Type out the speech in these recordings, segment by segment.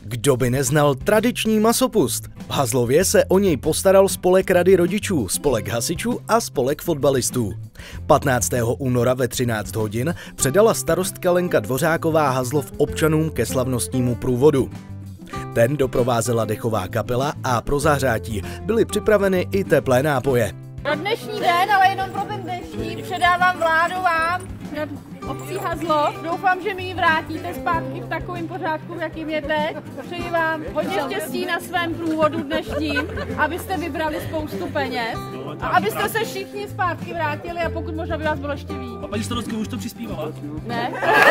Kdo by neznal tradiční masopust? V Hazlově se o něj postaral spolek rady rodičů, spolek hasičů a spolek fotbalistů. 15. února ve 13 hodin předala starostka Lenka Dvořáková Hazlov občanům ke slavnostnímu průvodu. Ten doprovázela dechová kapela a pro zahřátí byly připraveny i teplé nápoje. Pro dnešní den, ale jenom pro ten dnešní, předávám vládu vám, obcí Hazlov. Doufám, že mi ji vrátíte zpátky v takovém pořádku, v jakým je teď. Přeji vám hodně štěstí na svém průvodu dnešním, abyste vybrali spoustu peněz a abyste se všichni zpátky vrátili a pokud možná by vás bylo ještě víc. A paní starostko už to přispívala? Ne?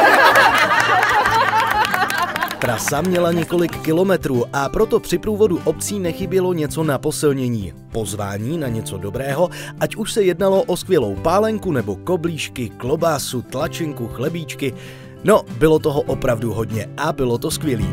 Trasa měla několik kilometrů a proto při průvodu obcí nechybělo něco na posilnění. Pozvání na něco dobrého, ať už se jednalo o skvělou pálenku nebo koblížky, klobásu, tlačinku, chlebíčky. No, bylo toho opravdu hodně a bylo to skvělý.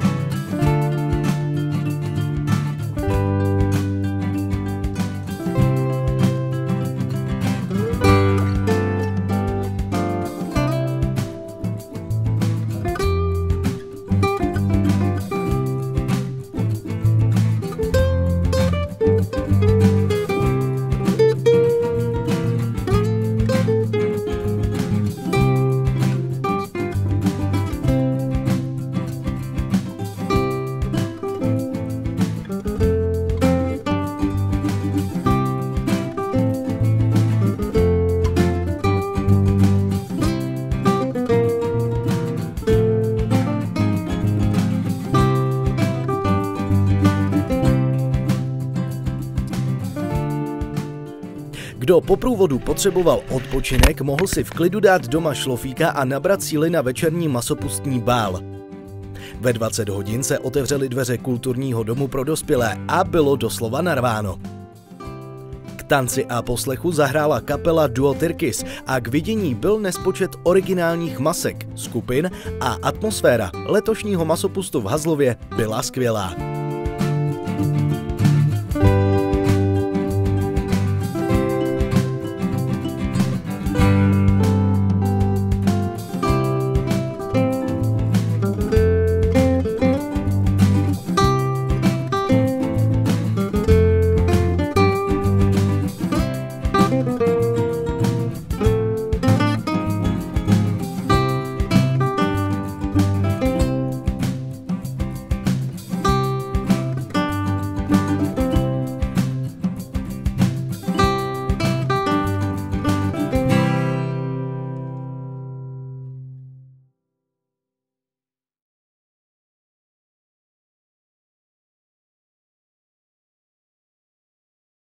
Kdo po průvodu potřeboval odpočinek, mohl si v klidu dát doma šlofíka a nabrat síly na večerní masopustní bál. Ve 20 hodin se otevřely dveře kulturního domu pro dospělé a bylo doslova narváno. K tanci a poslechu zahrála kapela Duo Tyrkis a k vidění byl nespočet originálních masek, skupin a atmosféra letošního masopustu v Hazlově byla skvělá.